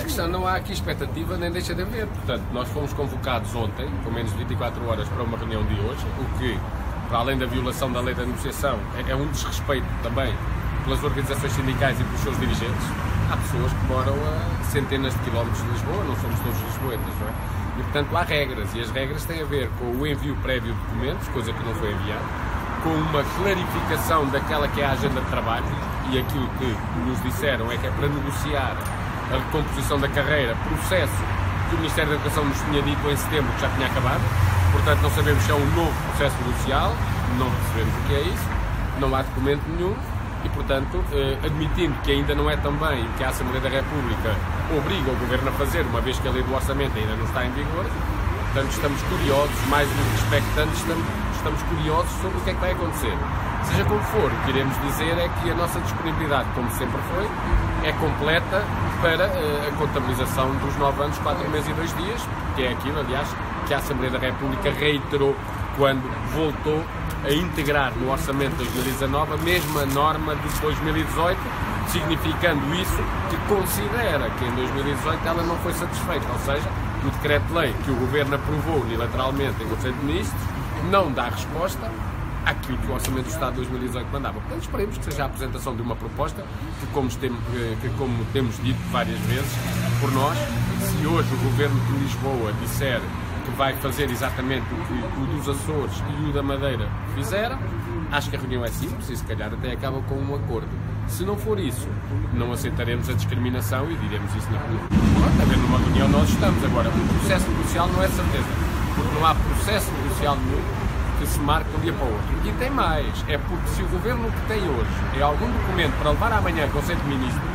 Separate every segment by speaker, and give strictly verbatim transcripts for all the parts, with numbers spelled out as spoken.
Speaker 1: A questão, não há aqui expectativa nem deixa de haver. Portanto, nós fomos convocados ontem, com menos de vinte e quatro horas, para uma reunião de hoje, o que, para além da violação da lei da negociação, é um desrespeito também pelas organizações sindicais e pelos seus dirigentes. Há pessoas que moram a centenas de quilómetros de Lisboa, não somos todos lisboetas, não é? E, portanto, há regras, e as regras têm a ver com o envio prévio de documentos, coisa que não foi enviada, com uma clarificação daquela que é a agenda de trabalho, e aquilo que nos disseram é que é para negociar a recomposição da carreira, processo que o Ministério da Educação nos tinha dito em setembro que já tinha acabado. Portanto, não sabemos se é um novo processo negocial, não percebemos o que é isso, não há documento nenhum e, portanto, eh, admitindo que ainda não é também que a Assembleia da República obriga o Governo a fazer, uma vez que a lei do orçamento ainda não está em vigor, portanto, estamos curiosos, mais do que expectantes, estamos, estamos curiosos sobre o que é que vai acontecer. Seja como for, o que iremos dizer é que a nossa disponibilidade, como sempre foi, é completa para uh, a contabilização dos nove anos, quatro meses e dois dias, que é aquilo, aliás, que a Assembleia da República reiterou quando voltou a integrar no Orçamento de dois mil e dezanove a mesma norma de dois mil e dezoito, significando isso que considera que em dois mil e dezoito ela não foi satisfeita, ou seja, o decreto-lei que o Governo aprovou unilateralmente em Conselho de Ministros não dá resposta àquilo que o Orçamento do Estado de dois mil e dezoito mandava. Portanto, esperemos que seja a apresentação de uma proposta que, como temos, que, como temos dito várias vezes por nós, se hoje o Governo de Lisboa disser que vai fazer exatamente o que o dos Açores e o da Madeira fizeram, acho que a reunião é simples e se calhar até acaba com um acordo. Se não for isso, não aceitaremos a discriminação e diremos isso na reunião. Pronto, a ver, numa reunião nós estamos. Agora, o processo negocial não é certeza, porque não há processo negocial nenhum que se marque de um dia para o outro. E tem mais, é porque se o Governo que tem hoje é algum documento para levar amanhã ao Conselho de Ministros,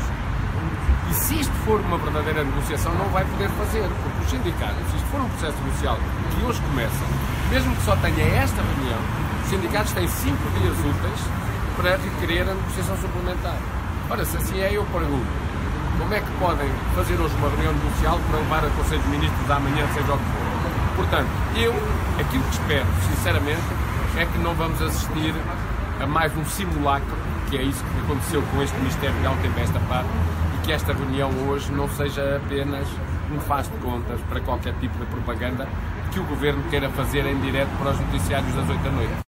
Speaker 1: e se isto for uma verdadeira negociação, não vai poder fazer, porque os sindicatos, se isto for um processo negocial que hoje começa, mesmo que só tenha esta reunião, os sindicatos têm cinco dias úteis para requerer a negociação suplementar. Ora, se assim é, eu pergunto, como é que podem fazer hoje uma reunião negocial para levar ao Conselho de Ministros amanhã, seja o que for? Portanto, eu, aquilo que espero, sinceramente, é que não vamos assistir a mais um simulacro, que é isso que aconteceu com este Ministério de Alto Tempo esta parte, e que esta reunião hoje não seja apenas um faz de contas para qualquer tipo de propaganda que o Governo queira fazer em direto para os noticiários das oito da noite.